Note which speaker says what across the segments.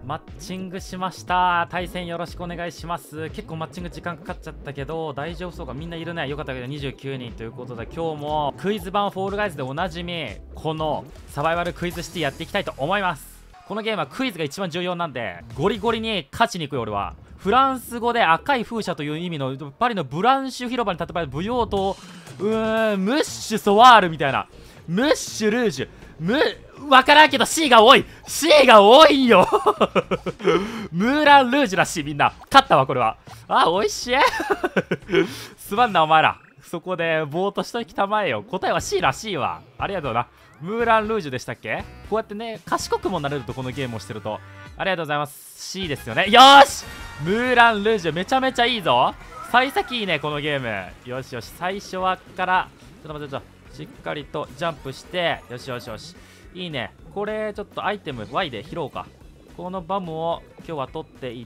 Speaker 1: マッチングしました。対戦よろしくお願いします。結構マッチング時間かかっちゃったけど大丈夫そうか。みんないるね。よかったけど29人ということで、今日もクイズ版フォールガイズでおなじみこのサバイバルクイズシティやっていきたいと思います。このゲームはクイズが一番重要なんでゴリゴリに勝ちに行くよ。俺はフランス語で赤い風車という意味のパリのブランシュ広場に建てられる舞踊とムッシュソワールみたいな、ムッシュルージュわからんけど C が多い C が多いよムーランルージュらしい。みんな勝ったわこれは。あ、美味しいすまんなお前ら、そこでぼーっとしときたまえよ。答えは C らしいわ。ありがとうな。ムーランルージュでしたっけ。こうやってね賢くもなれると、このゲームをしてると。ありがとうございます。 C ですよね。よーし、ムーランルージュめちゃめちゃいいぞ。幸先いいねこのゲーム。よしよし、最初はからちょっと待って、しっかりとジャンプして、よしよしよし、いいね。これちょっとアイテム Y で拾おうか。このバムを今日は取っていって、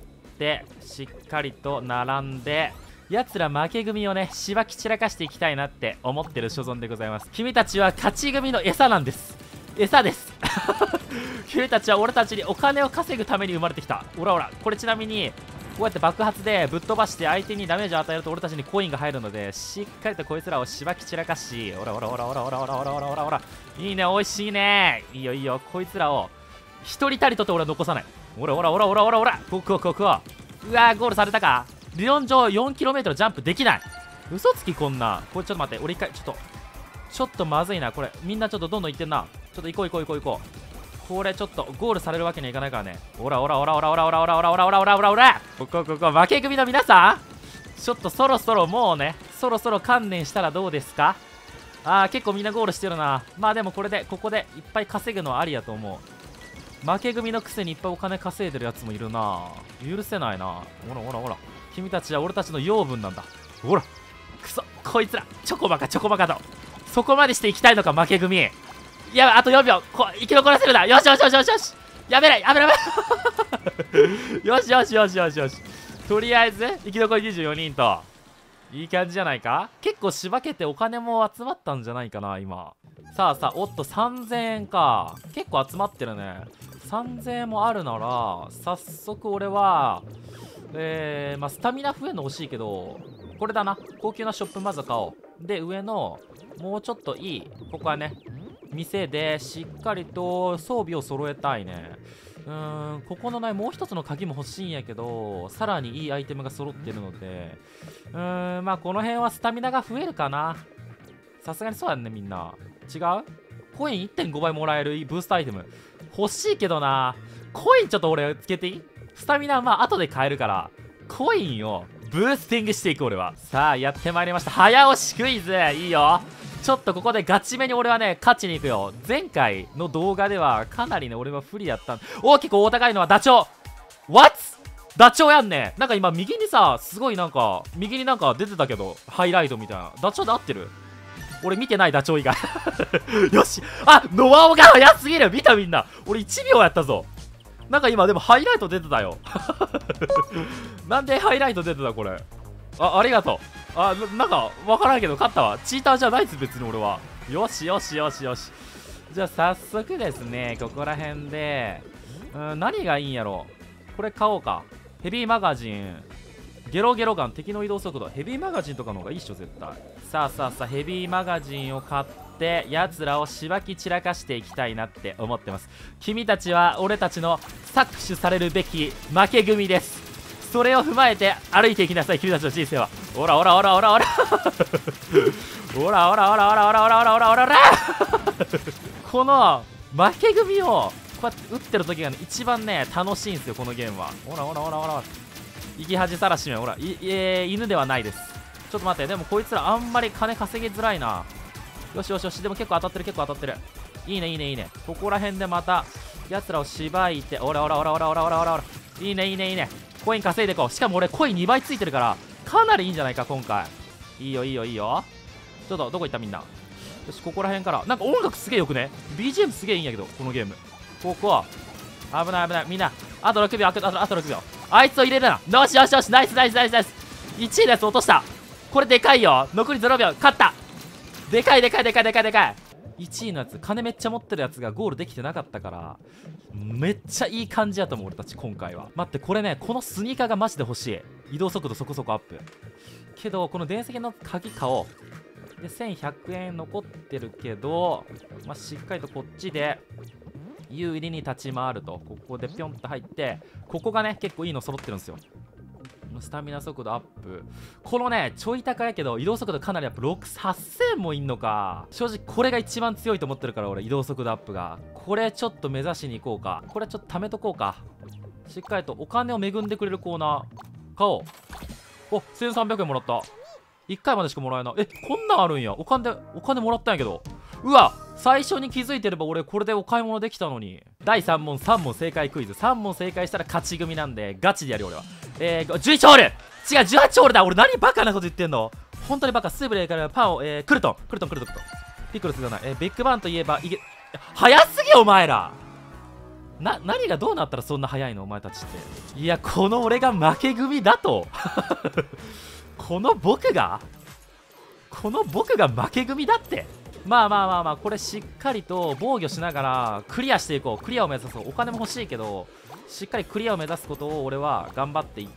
Speaker 1: しっかりと並んで、やつら負け組をねしばき散らかしていきたいなって思ってる所存でございます。君たちは勝ち組の餌なんです。餌です君たちは俺たちにお金を稼ぐために生まれてきた。ほらほら、これちなみにこうやって爆発でぶっ飛ばして相手にダメージを与えると俺たちにコインが入るので、しっかりとこいつらをしばき散らかし、ほらほらほらほらほらほらほらほらほらほら、いいね、美味しいね。いいよいいよ、こいつらを一人たりとって俺は残さない。ほらほらほらほらほらほら、ここここ、うわーゴールされたか。理論上 4km ジャンプできない。嘘つきこんな。これちょっと待って、俺一回ちょっとまずいなこれ。みんなちょっとどんどんいってんな。ちょっと行こう行こう行こう行こう。これちょっとゴールされるわけにはいかないからね。オラオラオラオラオラオラオラオラオラオラオラオラオラ、ここ負け組の皆さん、ちょっとそろそろもうね、そろそろ観念したらどうですか。結構みんなゴールしてるな。まあでもこれでここでいっぱい稼ぐのはありやと思う。負け組のくせにいっぱいお金稼いでるやつもいるな。許せないな。ほらほらほら、君たちは俺たちの養分なんだ。ほらくそ、こいつらチョコバカチョコバカと、そこまでしていきたいのか負け組。いや、あと4秒生き残らせるな。よしよしよしよしよし、やめないやめないよしよしよしよしよし、とりあえず生き残り24人といい感じじゃないか。結構しばけてお金も集まったんじゃないかな今。さあさあ、おっと3000円か。結構集まってるね。3000円もあるなら早速俺はまあ、スタミナ増えるの欲しいけど、これだな、高級なショップまず買おう。で上のもうちょっといいここはね店でしっかりと装備を揃えたいね。ここのねもう一つの鍵も欲しいんやけど、さらにいいアイテムが揃ってるので、まあこの辺はスタミナが増えるかな。さすがにそうやんね。みんな違う。コイン 1.5 倍もらえるブーストアイテム欲しいけどな。コインちょっと俺つけていい。スタミナはまあ後で買えるから、コインをブースティングしていく俺は。さあやってまいりました、早押しクイズ。いいよ、ちょっとここでガチめに俺はね勝ちに行くよ。前回の動画ではかなりね俺は不利やったん。大きく大高いのはダチョウ。 What？ ダチョウやんね。なんか今右にさすごいなんか右になんか出てたけどハイライトみたいな。ダチョウで合ってる？俺見てないダチョウ以外よし、ノアオが早すぎる。見たみんな、俺1秒やったぞ。なんか今でもハイライト出てたよなんでハイライト出てたこれ。ありがとう。なんか分からんけど勝ったわ。チーターじゃないです別に俺は。よしよしよしよし、じゃあ早速ですねここら辺で何がいいんやろ。これ買おうか。ヘビーマガジン、ゲロゲロガン、敵の移動速度。ヘビーマガジンとかの方がいいっしょ絶対。さあさあさあ、ヘビーマガジンを買ってやつらをしばき散らかしていきたいなって思ってます。君たちは俺たちの搾取されるべき負け組です。それを踏まえて歩いていきなさい君たちの人生は。オラオラオラオラオラオラオラオラオラオラオラオラオラオラオラこの負け組をこうやって打ってる時がね一番ね楽しいんですよこのゲームは。オラオラオラオラ、生き恥さらしめ。ほら犬ではないです。ちょっと待って、でもこいつらあんまり金稼ぎづらいな。よしよしよし、でも結構当たってる結構当たってる。いいねいいねいいね。ここら辺でまたやつらをしばいて、オラオラオラオラオラオラオラオラ、いいねいいねいいね。コイン稼いでいこう。しかも俺コイン2倍ついてるからかなりいいんじゃないか今回。いいよいいよいいよ。ちょっとどこ行ったみんな。よし、ここら辺からなんか音楽すげえよくね。 BGM すげえいいんやけどこのゲーム。ここ危ない危ない。みんなあと6秒、あと6秒。あいつを入れるな。よしよしよし、ナイスナイスナイスナイス。1位のやつ落とした。これでかいよ。残り0秒、勝った。でかいでかいでかいでかいでかい。 1位のやつ、金めっちゃ持ってるやつがゴールできてなかったから、めっちゃいい感じやと思う俺たち今回は。待って、これね、このスニーカーがマジで欲しい。移動速度そこそこアップけど、この伝説の鍵買おう。で1100円残ってるけど、まあ、しっかりとこっちで有利に立ち回ると。ここでピョンと入って、ここがね結構いいの揃ってるんですよ。スタミナ速度アップ、このねちょい高やけど移動速度かなりやっぱ8000もいんのか。正直これが一番強いと思ってるから俺、移動速度アップが。これちょっと目指しに行こうか。これちょっと貯めとこうか。しっかりとお金を恵んでくれるコーナー買おう。お、1300円もらった。1回までしかもらえない。こんなんあるんや。お金もらったんやけど。うわ、最初に気づいてれば俺これでお買い物できたのに。第3問3問正解クイズ、3問正解したら勝ち組なんでガチでやるよ俺は。11ホール、違う18ホールだ。俺何バカなこと言ってんの。本当にバカ。スーブレーからパンを、クルトンピクルスがない。ビッグバンといえば早すぎお前ら。何がどうなったらそんな早いのお前たちって。いや、この俺が負け組だとこの僕が負け組だって。まあこれしっかりと防御しながらクリアしていこう。クリアを目指そう。お金も欲しいけどしっかりクリアを目指すことを俺は頑張っていって、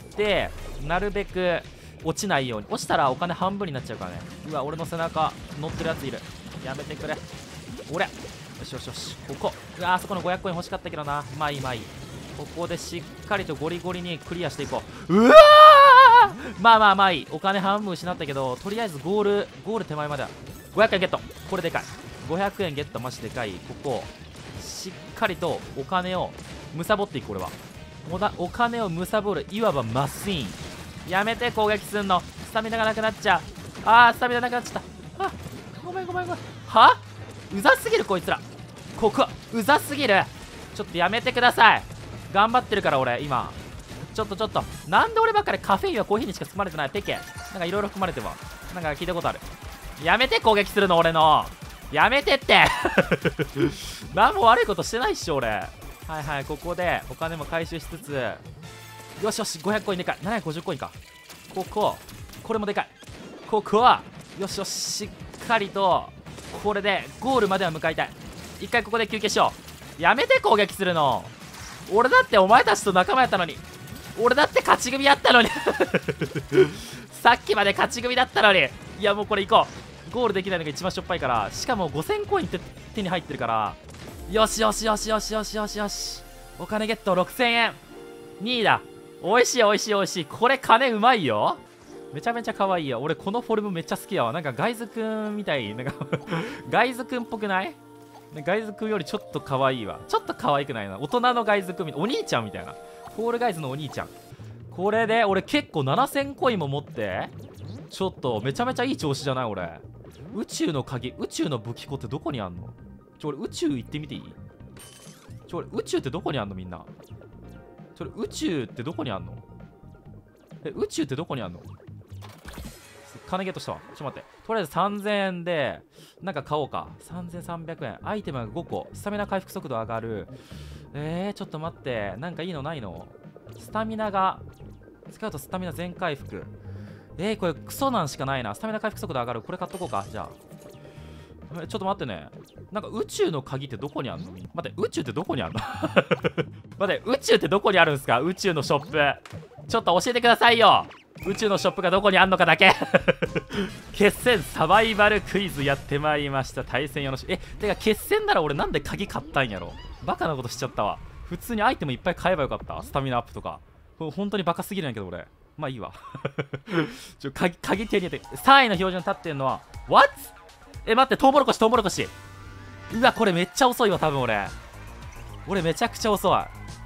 Speaker 1: なるべく落ちないように。落ちたらお金半分になっちゃうからね。うわ、俺の背中乗ってるやついる。やめてくれ俺。よしよしよし、ここ。うわ、あそこの500コイン欲しかったけどな。まあいいまあいい。ここでしっかりとゴリゴリにクリアしていこう。うわー、まあいい。お金半分失ったけど、とりあえずゴール手前までは500円ゲット。これでかい。500円ゲットマジでかい。ここしっかりとお金を貪っていく。俺はお金を貪る、いわばマシーン。やめて攻撃すんの。スタミナがなくなっちゃう。スタミナなくなっちゃった。ごめんはうざすぎるこいつら。ここうざすぎる。ちょっとやめてください。頑張ってるから俺今。ちょっとなんで俺ばっかりカフェインはコーヒーにしか含まれてない。ペケなんかいろいろ含まれてるわ。なんか聞いたことある。やめて攻撃するの俺の。やめてって何も悪いことしてないっしょ俺。はい、ここでお金も回収しつつ、よしよし、500コインでかい。750コインか。これもでかい。ここはよしよし、しっかりとこれでゴールまでは向かいたい。一回ここで休憩しよう。やめて攻撃するの。俺だってお前たちと仲間やったのに。俺だって勝ち組やったのにさっきまで勝ち組だったのに。いやもうこれ行こう。ゴールできないのが一番しょっぱいから。しかも5000コインって手に入ってるから、よしよし、お金ゲット6000円。2位だ。おいしい。これ金うまいよ。めちゃめちゃ可愛いよ。俺このフォルムめっちゃ好きやわ。なんかガイズくんみたい。なんかガイズくんっぽくない？ガイズくんよりちょっと可愛いわ。ちょっと可愛くないな。大人のガイズくんみたいな。お兄ちゃんみたいな。フォールガイズのお兄ちゃん。これで俺結構7000コインも持って、ちょっとめちゃめちゃいい調子じゃない俺。宇宙の鍵、宇宙の武器庫ってどこにあんの？俺宇宙行ってみていい？俺宇宙ってどこにあんのみんな。宇宙ってどこにあんの？宇宙ってどこにあんの？金ゲットしたわ。ちょっと待って。とりあえず3000円でなんか買おうか。3300円。アイテムが5個。スタミナ回復速度上がる。ちょっと待って。なんかいいのないの？スタミナが使うとスタミナ全回復。これクソなんしかないな。スタミナ回復速度上がる。これ買っとこうか。じゃあちょっと待ってね。なんか宇宙の鍵ってどこにあるの？待って、宇宙ってどこにあるの待って、宇宙ってどこにあるんですか？宇宙のショップ。ちょっと教えてくださいよ。宇宙のショップがどこにあんのかだけ決戦サバイバルクイズやってまいりました。対戦よろしい。てか決戦なら俺なんで鍵買ったんやろ。バカなことしちゃったわ。普通にアイテムいっぱい買えばよかった。スタミナアップとか。これ本当にバカすぎるんやけど俺。まあいいわ鍵手に入れて。3位の標準立ってんのは What？ 待って、トウモロコシ。うわ、これめっちゃ遅いわ多分俺めちゃくちゃ遅い。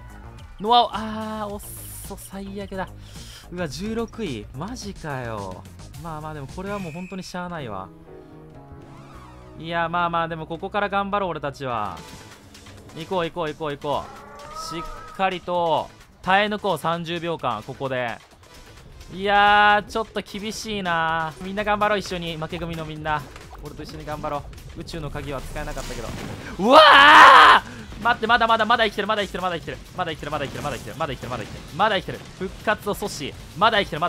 Speaker 1: 最悪だ。うわ、16位マジかよ。まあでもこれはもう本当にしゃあないわ。いやまあでもここから頑張ろう俺たちは。行こう。しっかりと耐え抜こう30秒間ここで。いやーちょっと厳しいな。みんな頑張ろう。一緒に負け組のみんな俺と一緒に頑張ろう。宇宙の鍵は使えなかったけど。うわー、待って、まだ生きてる。まだ生きてる。復活を阻止。まだ生きてる。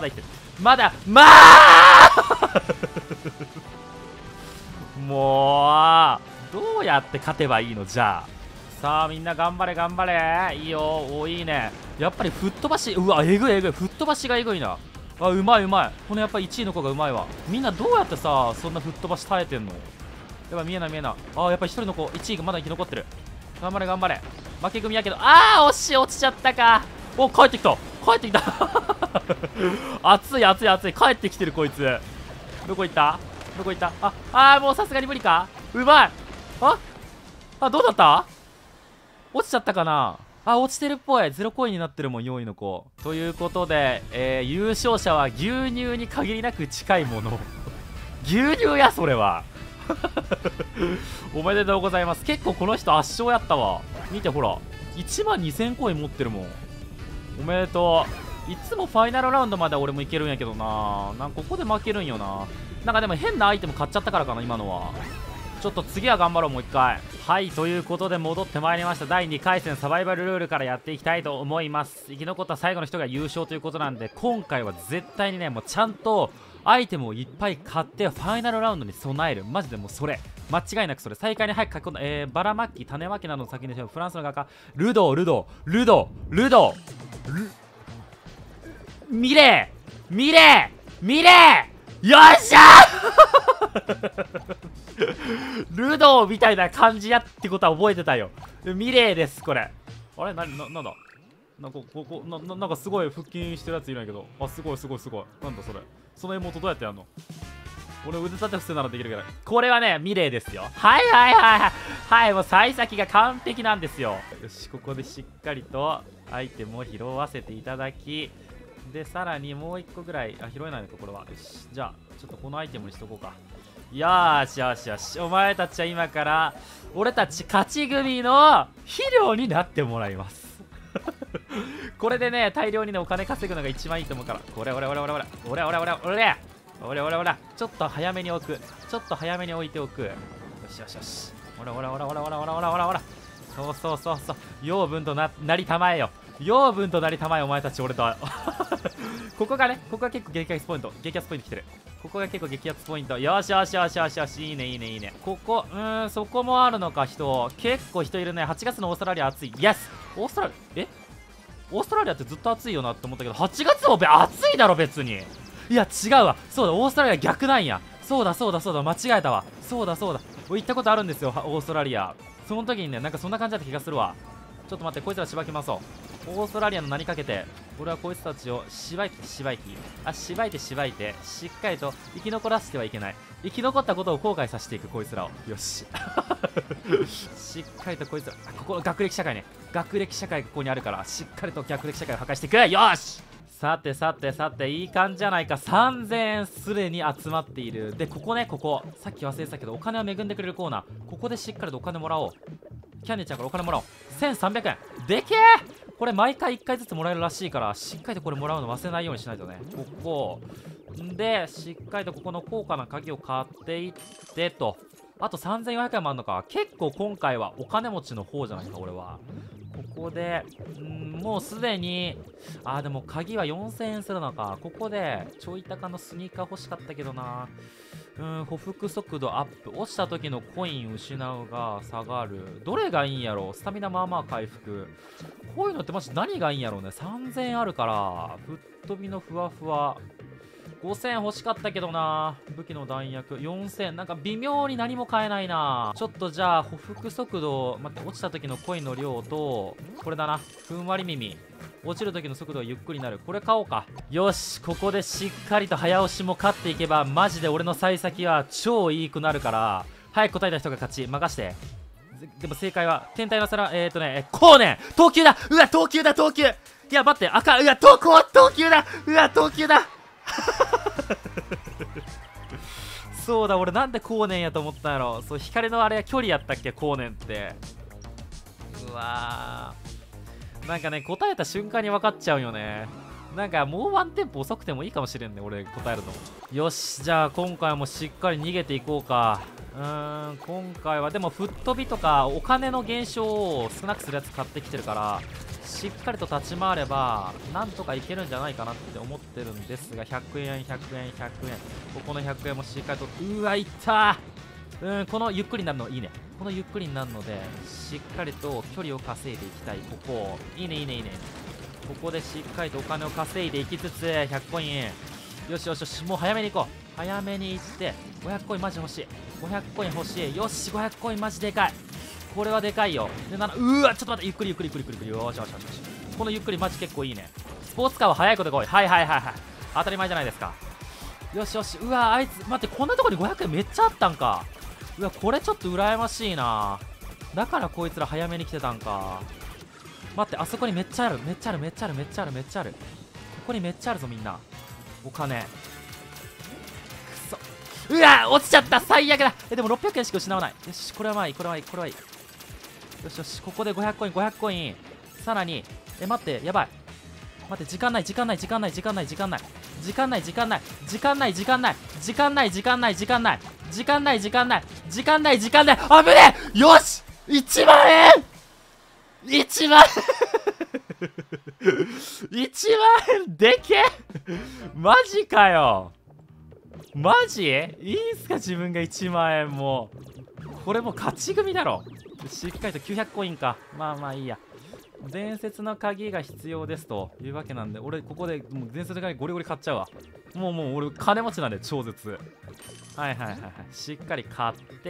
Speaker 1: もうどうやって勝てばいいのじゃあ。さあみんな頑張れ頑張れ。いいよ。おいいね。やっぱり吹っ飛ばし、うわえぐいえぐい。吹っ飛ばしがえぐいな。あ、うまいうまい。このやっぱり1位の子がうまいわ。みんなどうやってさそんな吹っ飛ばし耐えてんの。やっぱ見えない見えない。あ、やっぱり1人の子1位がまだ生き残ってる。頑張れ頑張れ。負け組やけど、惜しい、落ちちゃったか。お、帰ってきた帰ってきた熱い熱い熱い。帰ってきてるこいつ。どこ行ったどこ行った。もうさすがに無理か。うまい。どうだった。落ちちゃったかな。落ちてるっぽい。0コインになってるもん、4位の子。ということで、優勝者は牛乳に限りなく近いもの。牛乳や、それは。おめでとうございます。結構この人圧勝やったわ。見てほら。1万2000コイン持ってるもん。おめでとう。いつもファイナルラウンドまで俺もいけるんやけどな。なんかここで負けるんよな。なんかでも変なアイテム買っちゃったからかな、今のは。ちょっと次は頑張ろう、もう一回。はい、ということで戻ってまいりました。第2回戦サバイバルルールからやっていきたいと思います。生き残った最後の人が優勝ということなんで、今回は絶対にね、もうちゃんとアイテムをいっぱい買ってファイナルラウンドに備える。マジでもうそれ。間違いなくそれ。再開に早く書き込んだ、バラマッキ、種まきなどの先にしてフランスの画家、ミレーよっしゃルドーみたいな感じやってことは覚えてたよ。ミレーです、これ。あれなんだなんかすごい腹筋してるやついるんやけど。すごい。なんだそれ。その妹どうやってやんの。俺腕立て伏せならできるけど。これはね、ミレーですよ。はい、もう幸先が完璧なんですよ。よし、ここでしっかりとアイテムを拾わせていただき、で、さらにもう1個ぐらい、拾えないのか、これは。よし、じゃあ、ちょっとこのアイテムにしとこうか。よし。お前たちは今から、俺たち勝ち組の肥料になってもらいます。これでね、大量にね、お金稼ぐのが一番いいと思うから。俺。ちょっと早めに置く。ちょっと早めに置いておく。よし。ほら。そう。養分となりたまえよ。お前たち俺と。ここが結構激アツポイント来てる。ここが結構激アツポイント。よし。いいね。ここ、そこもあるのか、人。結構人いるね。8月のオーストラリア暑い。イエス。オーストラリアってずっと暑いよなって思ったけど、8月も暑いだろ、別に。いや、違うわ。そうだ、オーストラリア逆なんや。そうだ、間違えたわ。そうだ。行ったことあるんですよ、オーストラリア。その時にね、なんかそんな感じだった気がするわ。ちょっと待って、こいつらしばきましょう。オーストラリアの名にかけて、俺はこいつたちをしばいて、しっかりと生き残らせてはいけない。生き残ったことを後悔させていく、こいつらを。よし。しっかりとこいつら、ここ、学歴社会がここにあるから、しっかりと学歴社会を破壊していく。よし。さて、いい感じじゃないか。3000円すでに集まっている。で、ここ、さっき忘れてたけど、お金を恵んでくれるコーナー。ここでしっかりとお金もらおう。キャンディちゃんからお金もらおう。1300円。でけえ。これ毎回1回ずつもらえるらしいから、しっかりとこれもらうの忘れないようにしないとね。ここ。で、しっかりとここの高価な鍵を買っていってと。あと3400円もあるのか。結構今回はお金持ちの方じゃないか、俺は。ここで、もうすでに、でも鍵は4000円するのか。ここで、ちょい高のスニーカー欲しかったけどな。歩幅速度アップ。落ちた時のコイン失うが下がる。どれがいいんやろ。スタミナまあまあ回復。こういうのってマジ何がいいんやろうね。3000円あるから、吹っ飛びのふわふわ。5000欲しかったけどな。武器の弾薬4000。なんか微妙に何も買えないな。ちょっとじゃあ歩幅速度、待って、落ちた時のコインの量と、これだな、ふんわり耳。落ちる時の速度がゆっくりになる。これ買おうか。よし、ここでしっかりと早押しも勝っていけば、マジで俺の幸先は超いいくなるから、早く答えた人が勝ち。任して。でも正解は天体の皿、光年投球だ。うわ、投球。いや待って、赤、うわ、投球だ。そうだ、俺なんで光年やと思ったんやろ。そう、光のあれは距離やったっけ、光年って。うわー、なんかね、答えた瞬間に分かっちゃうよね。なんかもうワンテンポ遅くてもいいかもしれんね、俺答えるの。よし、じゃあ今回もしっかり逃げていこうか。今回はでも吹っ飛びとかお金の減少を少なくするやつ買ってきてるから、しっかりと立ち回ればなんとかいけるんじゃないかなって思ってるんですが、100円、ここの100円もしっかりと、うわ、いったー。 このゆっくりになるのいいね。このゆっくりになるのでしっかりと距離を稼いでいきたい。ここいいねいいねいいね。ここでしっかりとお金を稼いでいきつつ100コイン。よしよしよし、もう早めに行こう。早めに行って500コインマジ欲しい。500コイン欲しい。よし500コインマジでかい。これはでかいよ。でうわちょっと待って、ゆっくりゆっくりゆっくりゆっくり。よしよしよしよし。このゆっくりマジ結構いいね。スポーツカーは早いことが多い。はいはいはいはい、当たり前じゃないですか。よしよし。うわあいつ待って、こんなとこに500円めっちゃあったんか。うわこれちょっと羨ましいな。だからこいつら早めに来てたんか。待って、あそこにめっちゃあるめっちゃあるめっちゃあるめっちゃあるめっちゃある。ここにめっちゃあるぞみんな。お金くそ。うわ落ちちゃった、最悪だ。でも600円しか失わない。よしこれはまあいいこれはいいこれはいい。よしよし、ここで500コイン500コイン。さらに待ってやばい。待って、時間ない時間ない時間ない時間ない時間ない時間ない時間ない時間ない時間ない時間ない時間ない時間ない時間ない時間ない時間ない時間ない。あぶねえ。よし1万円1万1万円でけえマジかよ。マジいいんすか、自分が1万円。もうこれもう勝ち組だろ。しっかりと900コインか。まあまあいいや。伝説の鍵が必要ですというわけなんで、俺ここでもう伝説の鍵ゴリゴリ買っちゃうわ。もう俺金持ちなんで超絶。はいはいはいはい、しっかり買って、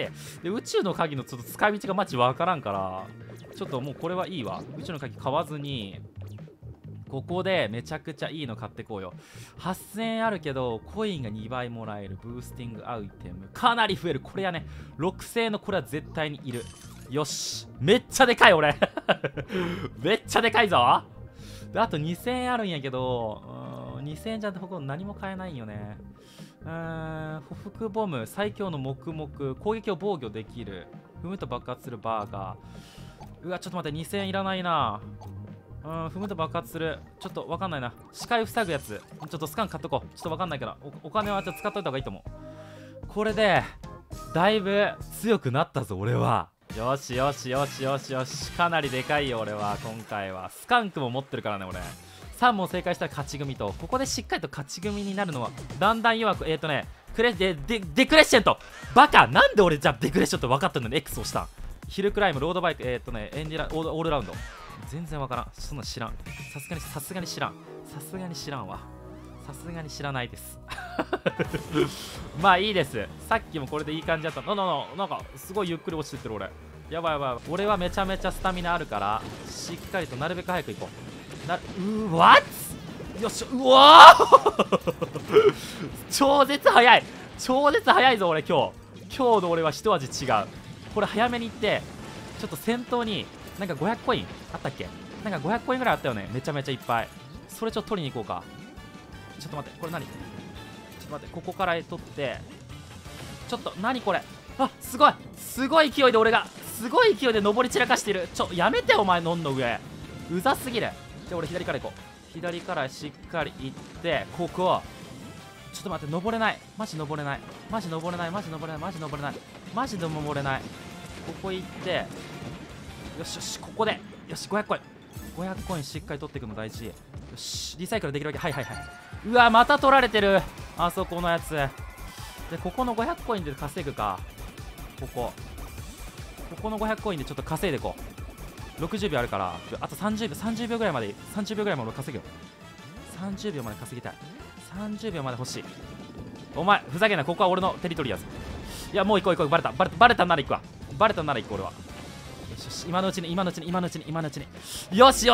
Speaker 1: で宇宙の鍵のちょっと使い道がマジわからんから、ちょっともうこれはいいわ。宇宙の鍵買わずにここでめちゃくちゃいいの買ってこうよ。8000円あるけどコインが2倍もらえるブースティングアイテムかなり増える。これやね、6000円のこれは絶対にいる。よしめっちゃでかい俺めっちゃでかいぞ。であと2000円あるんやけど、2000円じゃほとんど何も買えないんよね。捕服ボム、最強の黙々、攻撃を防御できる、踏むと爆発するバーガー。うわちょっと待って、2000円いらないな。踏むと爆発する。ちょっとわかんないな。視界を塞ぐやつ。ちょっとスカン買っとこう。ちょっとわかんないから。お金はちょっと使っといた方がいいと思う。これで、だいぶ強くなったぞ、俺は。よしよしよしよしよし。かなりでかいよ、俺は。今回は。スカンクも持ってるからね、俺。3問正解したら勝ち組と。ここでしっかりと勝ち組になるのは、だんだん弱く、デクレッシェントバカなんで俺じゃあデクレッションと分かったのに X をしたん。ヒルクライム、ロードバイク、エンディラオールラウンド。全然わからん。そんなん知らん。さすがに知らん。さすがに知らんわ。さすがに知らないですまあいいです。さっきもこれでいい感じだった。なんかすごいゆっくり落ちてってる俺。やばいやばい。俺はめちゃめちゃスタミナあるからしっかりとなるべく早く行こう。わっよっしゃ。うわー超絶早い超絶早いぞ俺。今日の俺は一味違う。これ早めに行ってちょっと先頭になんか500コインあったっけ。なんか500コインぐらいあったよね。めちゃめちゃいっぱい。それちょっと取りに行こうか。ちょっと待って、これ何。ちょっと待って、ここから取ってちょっと何これ。あすごいすごい勢いで俺がすごい勢いで上り散らかしている。やめてお前。のんの上うざすぎる。じゃあ俺左から行こう。左からしっかり行ってここちょっと待って、登れない。マジ登れないマジ登れないマジ登れないマジ登れないマジで登れない。ここ行ってよしよし。ここでよし500コイン500コインしっかり取っていくの大事。よしリサイクルできるわけ。はいはいはい。うわまた取られてるあそこのやつで。ここの500コインで稼ぐか。ここの500コインでちょっと稼いでいこう。60秒あるからあと30秒ぐらいまで30秒ぐらいまで稼ぐよ。30秒まで稼ぎたい。30秒まで欲しい。お前ふざけんな。ここは俺のテリトリーやぞ。いやもう行こうバレたなら行くわ。バレたなら行く俺は。よし今のうちによし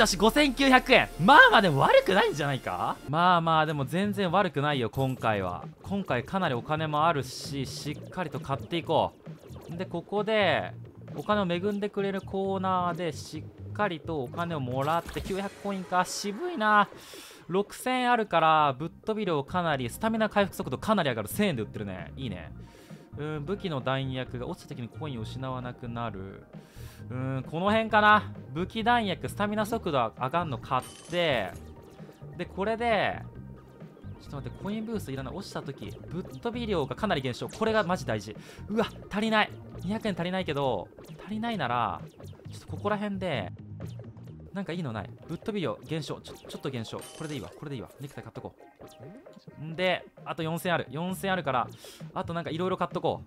Speaker 1: 5900円。まあでも悪くないんじゃないか。まあでも全然悪くないよ。今回かなりお金もあるししっかりと買っていこう。でここでお金を恵んでくれるコーナーでしっかりとお金をもらって900コインか。渋いな。6000円あるからぶっ飛び量かなり、スタミナ回復速度かなり上がる。1000円で売ってるね。いいね。武器の弾薬が落ちた時にコインを失わなくなる。この辺かな。武器弾薬スタミナ速度上がるの買って、でこれでちょっと待って、コインブーストいらない。落ちた時ぶっ飛び量がかなり減少。これがマジ大事。うわ足りない。200円足りないけど、足りないならちょっとここら辺でなんかいいのない。ぶっ飛び量減少。ちょっと減少。これでいいわ。ネクタイ買っとこう。んであと4000あるからあとなんかいろいろ買っとこう。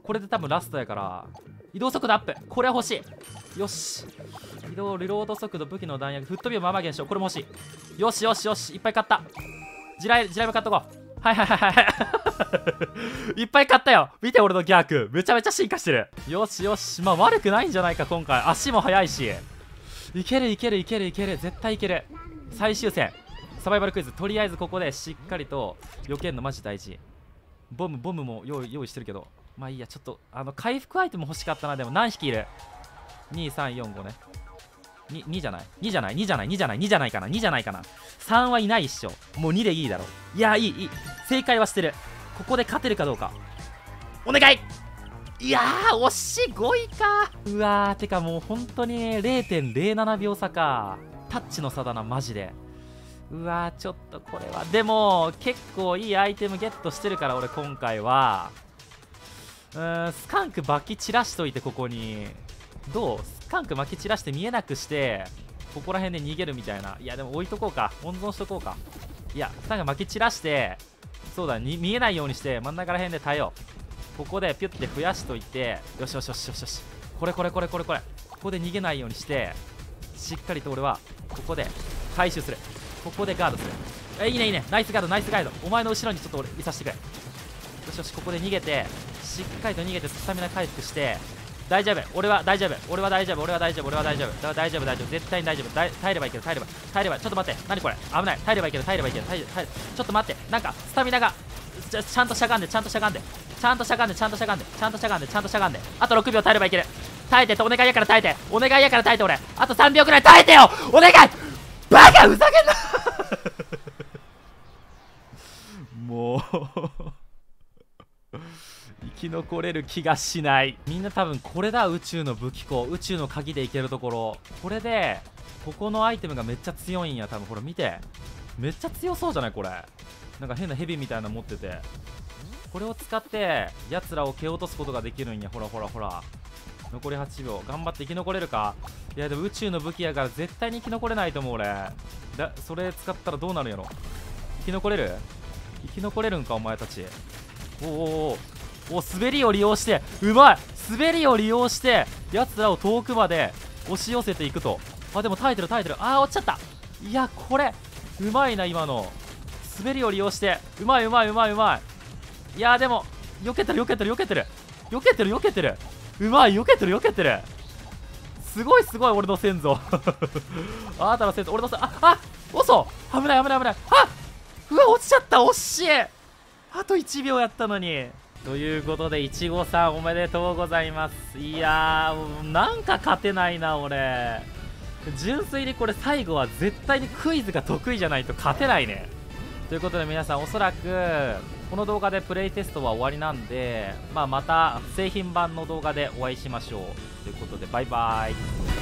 Speaker 1: これで多分ラストやから。移動速度アップ、これは欲しい。よし、移動リロード速度、武器の弾薬、吹っ飛びをまま減少、これも欲しい。よしよしよし、いっぱい買った。地雷も買っとこう。はいはいはいはいいっぱい買ったよ。見て俺のギャーク、めちゃめちゃ進化してる。よしよし、まあ悪くないんじゃないか今回。足も速いし、いけるいけるいけるいける、絶対いける。最終戦サバイバルクイズ、とりあえずここでしっかりと避けるのマジ大事。ボムも用意してるけど、まあいいや。ちょっと回復アイテム欲しかったな。でも何匹いる？ 2345 ね。2じゃない2じゃない2じゃない2じゃない2じゃないかな2じゃないかな。3はいないっしょ。もう2でいいだろ。いや、いい正解はしてる。ここで勝てるかどうかお願い。いやー、惜しい。5位か。うわー、てかもう本当に 0.07 秒差か。タッチの差だなマジで。うわー、ちょっとこれはでも結構いいアイテムゲットしてるから、俺今回はスカンクバキ散らしといて、ここにどう？スカンク巻き散らして見えなくして、ここら辺で逃げるみたいな。いやでも置いとこうか、温存しとこうか。いや、スカンク巻き散らして、そうだに見えないようにして真ん中ら辺で耐えよう。ここでピュッて増やしといて、よしよしよしよしよし、これここで逃げないようにして、しっかりと俺はここで回収する。ここでガードする。いいねいいね、ナイスガードナイスガード。お前の後ろにちょっと俺いさせてくれ。よしよし、ここで逃げて、しっかりと逃げてスタミナ回復して、大丈夫、俺は大丈夫、俺は大丈夫、俺は大丈夫、俺は大丈夫、だから大丈夫大丈夫、絶対に大丈夫。耐えればいける、耐えれば。ちょっと待って、何これ、危ない。耐えればいける、耐えればいける、ちょっと待って、なんかスタミナがちゃんとしゃがんで、あと6秒耐えればいける。耐えてって、お願いやから耐えて、俺あと3秒くらい耐えてよ、お願い。バカふざけんなもう生き残れる気がしない。みんな多分これだ、宇宙の武器庫、宇宙の鍵でいけるところ。これでここのアイテムがめっちゃ強いんや。多分これ見て、めっちゃ強そうじゃないこれ。なんか変なヘビみたいなの持ってて、これを使って奴らを蹴落とすことができるんや。ほら残り8秒、頑張って生き残れるか。いやでも宇宙の武器やから絶対に生き残れないと思う俺。それ使ったらどうなるんやろ。生き残れるんかお前たち。お滑りを利用して、うまい。滑りを利用して奴らを遠くまで押し寄せていくと。でも耐えてる。落ちちゃった。いやこれうまいな。今の滑りを利用してうまい。いやでも避けてる。うまい、避けてる。すごい俺の先祖あなたの先祖、俺の遅危ない。うわ落ちちゃった。惜しい。あと1秒やったのに。ということで、いちごさんおめでとうございます。いやー、なんか勝てないな俺。純粋にこれ最後は絶対にクイズが得意じゃないと勝てないね。ということで皆さん、おそらくこの動画でプレイテストは終わりなんで、また製品版の動画でお会いしましょう。ということでバイバイ。